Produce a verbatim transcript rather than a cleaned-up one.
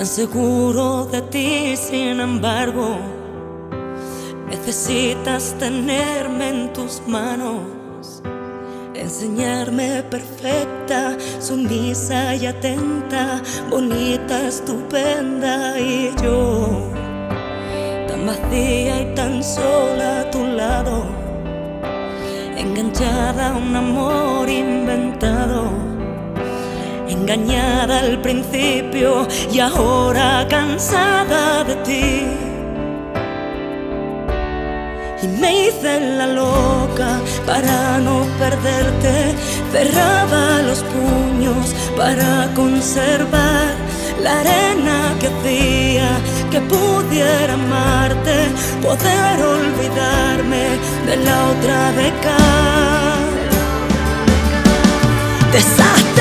tan seguro de ti, sin embargo, necesitas tenerme en tus manos, enseñarme perfecta, sumisa y atenta, bonita, estupenda, y yo tan vacía y tan sola a tu lado, enganchada a un amor inventado, engañada al principio y ahora cansada de ti. Y me hice la loca para no perderte, cerraba los puños para conservar la arena que hacía que pudiera amarte, poder olvidarme de la otra beca. Desastre.